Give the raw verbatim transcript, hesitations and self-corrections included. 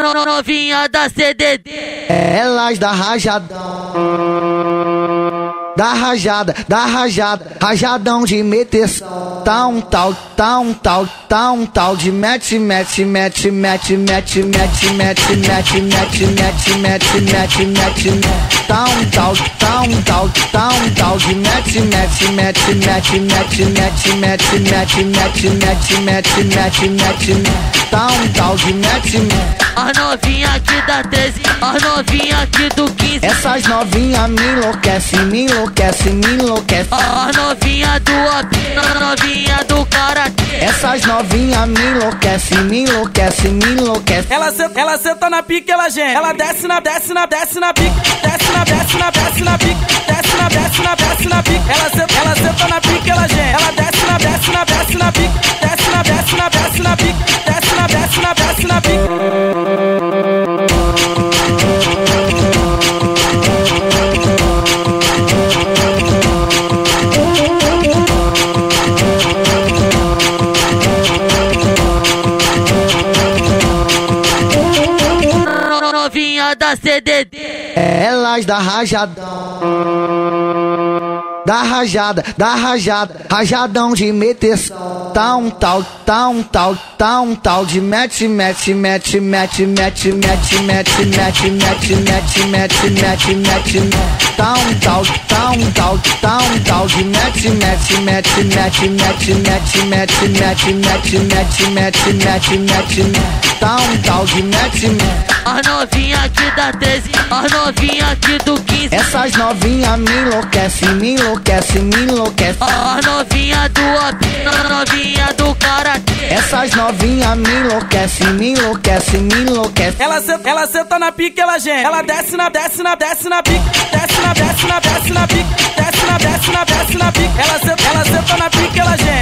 Novinha da C D D, elas da rajadão, da rajada, da rajada, rajadão de meteção. Tá um tal, tá um tal, tá um tal de mete, mete, mete, mete, mete, mete, mete, mete, mete, mete, mete, mete, mete. Tá um tal, tá um tal, tá um tal de mete, mete, mete, mete, mete, mete, mete, mete, mete, mete, mete, mete, mete. Tá um tal de mete, mete. As novinha aqui da treze, as novinha aqui do quinze. Essas novinha me enlouquece, me enlouquece, me enlouquece. As novinha do op, novinha do karatê. Essas novinha me enlouquece, me enlouquece, me enlouquece. Ela senta, ela senta na pique, ela geme. Ela desce na, desce na, desce na pique. Desce na, desce na, desce na pique. Desce na, desce na, desce na pique. Ela senta, ela senta na pique, ela geme. Ela desce na, desce na, desce na pique. Desce na, desce na, desce na pique. Desce na, desce na, desce na pique. Novinha da C D D, elas da rajadão, da rajada, da rajada, rajadão de meteção. Tá um tal, tá um tal, tá um tal de mete, mete, mete, mete, mete, mete, mete, mete, mete, mete, mete, mete, mete. Tá um tal, tá um tal, tá um tal de mete, mete, mete, mete, mete, mete, mete, mete, mete, mete, mete, mete, mete. Tá um tal de mete, mete. As novinha aqui da treze, as novinha aqui do quinze. Essas novinha me enlouquece, me enlouquece, me enlouquece. As novinha do op, novinha do karatê. Essas novinha me enlouquece, me enlouquece, me enlouquece. Ela senta, ela senta na pique, ela geme. Ela desce na, desce na, desce na pique. Desce na, desce na, desce na pique. Desce na, desce na, desce na pique. Ela senta, ela senta na pique, ela geme.